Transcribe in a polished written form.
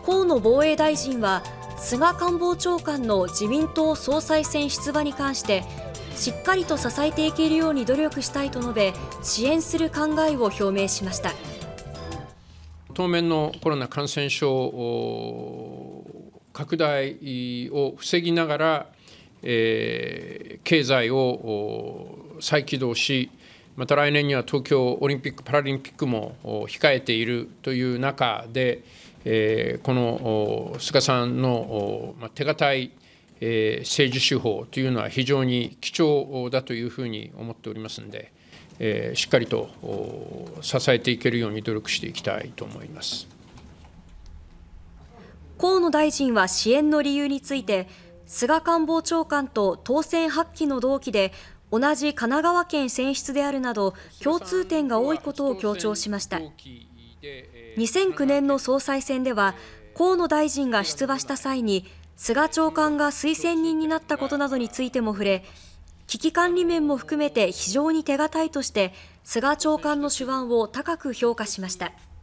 河野防衛大臣は菅官房長官の自民党総裁選出馬に関してしっかりと支えていけるように努力したいと述べ、支援する考えを表明しました。 当面のコロナ感染症拡大を防ぎながら、経済を再起動し、また来年には東京オリンピック・パラリンピックも控えているという中で、この菅さんの手堅い政治手法というのは非常に貴重だというふうに思っておりますので、しっかりと支えていけるように努力していきたいと思います。 河野大臣は支援の理由について、菅官房長官と当選8期の同期で同じ神奈川県選出であるなど共通点が多いことを強調しました。2009年の総裁選では河野大臣が出馬した際に菅長官が推薦人になったことなどについても触れ、危機管理面も含めて非常に手堅いとして菅長官の手腕を高く評価しました。